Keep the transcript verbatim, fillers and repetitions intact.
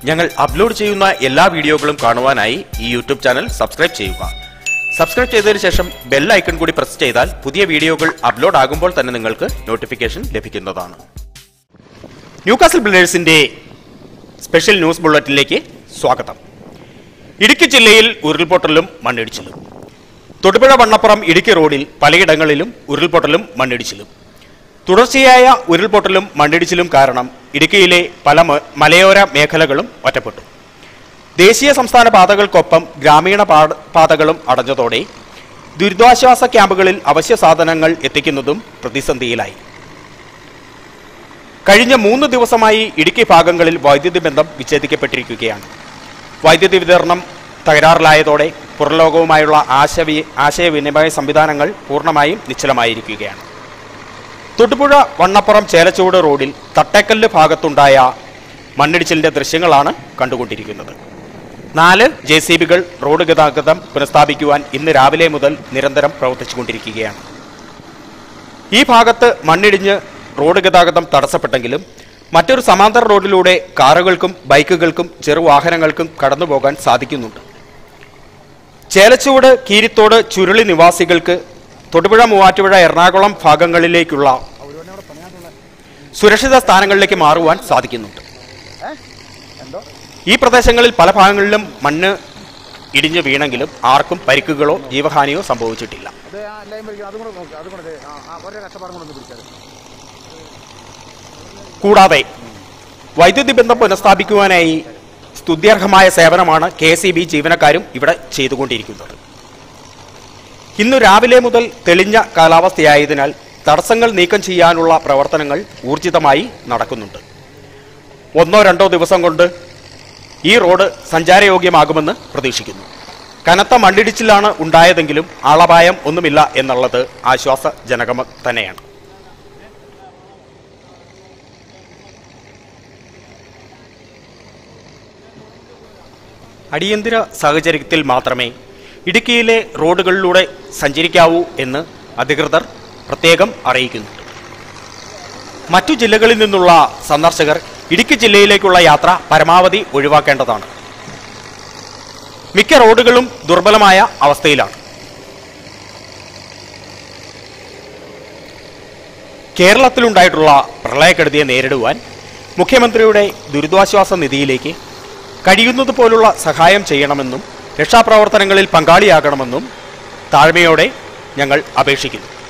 ഞങ്ങൾ അപ്ലോഡ് ചെയ്യുന്ന എല്ലാ വീഡിയോകളും കാണുവാനായി ഈ യൂട്യൂബ് ചാനൽ സബ്സ്ക്രൈബ് ചെയ്യുക. സബ്സ്ക്രൈബ് ചെയ്തതിനു ശേഷം ബെൽ ഐക്കൺ കൂടി പ്രസ് ചെയ്താൽ പുതിയ വീഡിയോകൾ അപ്ലോഡ് ആകുമ്പോൾ തന്നെ നിങ്ങൾക്ക് നോട്ടിഫിക്കേഷൻ ലഭിക്കുന്നതാണ്. ന്യൂകാസിൽ ബ്ലേഡേഴ്സിന്റെ സ്പെഷ്യൽ ന്യൂസ് ബുള്ളറ്റിനിലേക്ക് സ്വാഗതം. ഇടുക്കി ജില്ലയിൽ ഉരുൾപൊട്ടലും മണ്ണിടിച്ചിലും. തൊടുപുഴ വണ്ണപ്പുറം ഇടുക്കി റോഡിൽ പലയിടങ്ങളിലും ഉരുൾപൊട്ടലും മണ്ണിടിച്ചിലും. തുടർച്ചയായ ഉരുൾപൊട്ടലും മണ്ണിടിച്ചിലും കാരണം ഇടുക്കിയിലെ പല മലയോര മേഖലകളും ഒറ്റപ്പെട്ടു. ദേശീയ സംസ്ഥാന പാതകൾക്കൊപ്പം ഗ്രാമീണ പാതകളും അടഞ്ഞതോടെ ദുരിതാശ്വാസ ക്യാമ്പുകളിൽ അവശ്യ സാധനങ്ങൾ എത്തിക്കുന്നതും പ്രതിസന്ധിയിലായി. കഴിഞ്ഞ മൂന്ന് ദിവസമായി ഇടുക്കി ഭാഗങ്ങളിൽ വൈദ്യുതി ബന്ധം വിച്ഛേദിക്കപ്പെട്ടിരിക്കുകയാണ്. വൈദ്യുതി വിതരണം തകരാറിലായതോടെ പുറലോകവുമായുള്ള ആശയ ആശയവിനിമയ സംവിധാനങ്ങൾ പൂർണ്ണമായും നിശ്ചലമായിരിക്കുകയാണ്. തൊടുപുഴ വണ്ണപ്പുറം ചേലച്ചുവട് റോഡിൽ തട്ടേക്കല്ല് ഭാഗത്തുണ്ടായ മണ്ണിടിച്ചിലിന്റെ ദൃശ്യങ്ങളാണ് കണ്ടുകൊണ്ടിരിക്കുന്നത്. നാല് ജെ സി ബികൾ റോഡ് ഗതാഗതം പുനഃസ്ഥാപിക്കുവാൻ ഇന്ന് രാവിലെ മുതൽ നിരന്തരം പ്രവർത്തിച്ചുകൊണ്ടിരിക്കുകയാണ്. ഈ ഭാഗത്ത് മണ്ണിടിഞ്ഞ് റോഡ് ഗതാഗതം തടസ്സപ്പെട്ടെങ്കിലും മറ്റൊരു സമാന്തര റോഡിലൂടെ കാറുകൾക്കും ബൈക്കുകൾക്കും ചെറുവാഹനങ്ങൾക്കും കടന്നുപോകാൻ സാധിക്കുന്നുണ്ട്. ചേലച്ചുവട് കീരിത്തോട് ചുരുളി നിവാസികൾക്ക് തൊടുപുഴ മൂവാറ്റുപുഴ എറണാകുളം ഭാഗങ്ങളിലേക്കുള്ള സുരക്ഷിത സ്ഥാനങ്ങളിലേക്ക് മാറുവാൻ സാധിക്കുന്നുണ്ട്. ഈ പ്രദേശങ്ങളിൽ പല ഭാഗങ്ങളിലും മണ്ണ് ഇടിഞ്ഞു വീണെങ്കിലും ആർക്കും പരിക്കുകളോ ജീവഹാനിയോ സംഭവിച്ചിട്ടില്ല. കൂടാതെ വൈദ്യുതി ബന്ധം പുനഃസ്ഥാപിക്കുവാനായി സ്തുത്യർഹമായ സേവനമാണ് കെ എസ് ഇ ബി ജീവനക്കാരും ഇവിടെ ചെയ്തുകൊണ്ടിരിക്കുന്നത്. ഇന്നു രാവിലെ മുതൽ തെളിഞ്ഞ കാലാവസ്ഥയായതിനാൽ തടസ്സങ്ങൾ നീക്കം ചെയ്യാനുള്ള പ്രവർത്തനങ്ങൾ ഊർജിതമായി നടക്കുന്നുണ്ട്. ഒന്നോ രണ്ടോ ദിവസം കൊണ്ട് ഈ റോഡ് സഞ്ചാരയോഗ്യമാകുമെന്ന് പ്രതീക്ഷിക്കുന്നു. കനത്ത മണ്ണിടിച്ചിലാണ് ഉണ്ടായതെങ്കിലും ആളപായം ഒന്നുമില്ല എന്നുള്ളത് ആശ്വാസജനകം തന്നെയാണ്. അടിയന്തര സാഹചര്യത്തിൽ മാത്രമേ ഇടുക്കിയിലെ റോഡുകളിലൂടെ സഞ്ചരിക്കാവൂ എന്ന് അധികൃതർ പ്രത്യേകം അറിയിക്കുന്നുണ്ട്. മറ്റു ജില്ലകളിൽ നിന്നുള്ള സന്ദർശകർ ഇടുക്കി ജില്ലയിലേക്കുള്ള യാത്ര പരമാവധി ഒഴിവാക്കേണ്ടതാണ്. മിക്ക റോഡുകളും ദുർബലമായ അവസ്ഥയിലാണ്. കേരളത്തിലുണ്ടായിട്ടുള്ള പ്രളയക്കെടുതിയെ നേരിടുവാൻ മുഖ്യമന്ത്രിയുടെ ദുരിതാശ്വാസ നിധിയിലേക്ക് കഴിയുന്നത് പോലുള്ള സഹായം ചെയ്യണമെന്നും രക്ഷാപ്രവർത്തനങ്ങളിൽ പങ്കാളിയാകണമെന്നും താഴ്മയോടെ ഞങ്ങൾ അപേക്ഷിക്കുന്നു.